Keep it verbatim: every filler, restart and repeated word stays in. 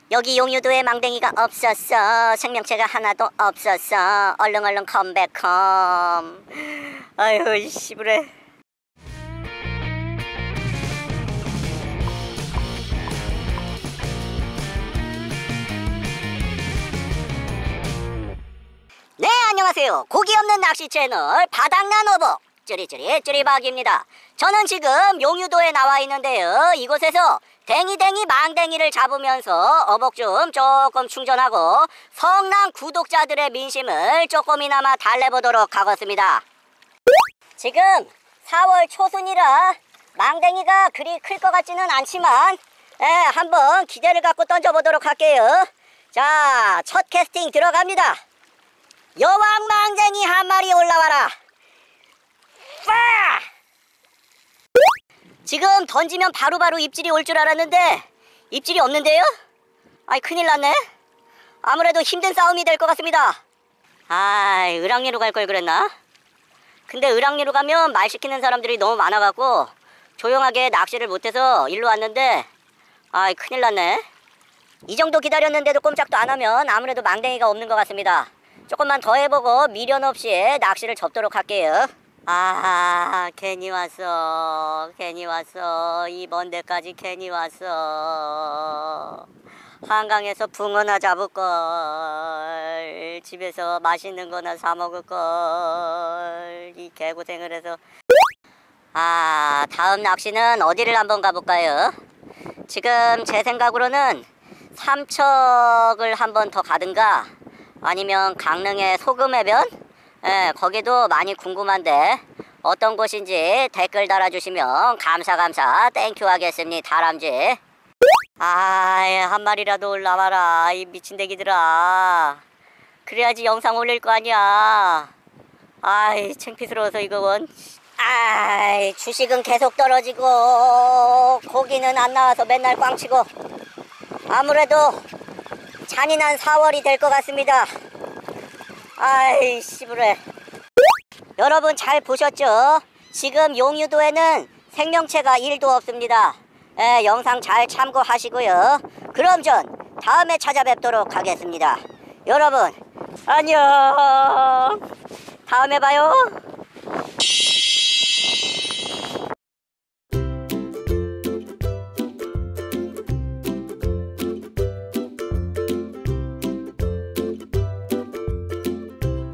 여기 용유도에 망댕이가 없었어. 생명체가 하나도 없었어. 얼른 얼른 컴백홈. 아유 씨부래. 네, 안녕하세요. 고기 없는 낚시 채널 바닥난 어복 쭈리쭈리 쭈리박입니다. 저는 지금 용유도에 나와 있는데요. 이곳에서 댕이댕이 망댕이를 잡으면서 어복 좀 조금 충전하고 성남 구독자들의 민심을 조금이나마 달래보도록 하겠습니다. 지금 사월 초순이라 망댕이가 그리 클 것 같지는 않지만 예, 한번 기대를 갖고 던져보도록 할게요. 자, 첫 캐스팅 들어갑니다. 여왕 망댕이 한 마리 올라와라. 빠! 지금 던지면 바로바로 입질이 올 줄 알았는데 입질이 없는데요? 아이 큰일 났네. 아무래도 힘든 싸움이 될 것 같습니다. 아이 을왕리로 갈 걸 그랬나? 근데 을왕리로 가면 말 시키는 사람들이 너무 많아갖고 조용하게 낚시를 못해서 일로 왔는데 아이 큰일 났네. 이 정도 기다렸는데도 꼼짝도 안 하면 아무래도 망댕이가 없는 것 같습니다. 조금만 더 해보고 미련 없이 낚시를 접도록 할게요. 아 괜히 왔어 괜히 왔어 이 먼 데까지 괜히 왔어. 한강에서 붕어나 잡을걸, 집에서 맛있는 거나 사 먹을걸, 이 개고생을 해서. 아 다음 낚시는 어디를 한번 가볼까요? 지금 제 생각으로는 삼척을 한번 더 가든가 아니면 강릉의 소금해변? 예, 거기도 많이 궁금한데 어떤 곳인지 댓글 달아주시면 감사 감사 땡큐 하겠습니다. 다람쥐. 아이 한 마리라도 올라와라 이 미친대기들아. 그래야지 영상 올릴 거 아니야. 아이 창피스러워서 이거 원. 아이 주식은 계속 떨어지고 고기는 안 나와서 맨날 꽝치고 아무래도 잔인한 사월이 될 것 같습니다. 아이 씨부래. 여러분 잘 보셨죠? 지금 용유도에는 생명체가 일도 없습니다. 예, 영상 잘 참고하시고요. 그럼 전 다음에 찾아뵙도록 하겠습니다. 여러분 안녕. 다음에 봐요.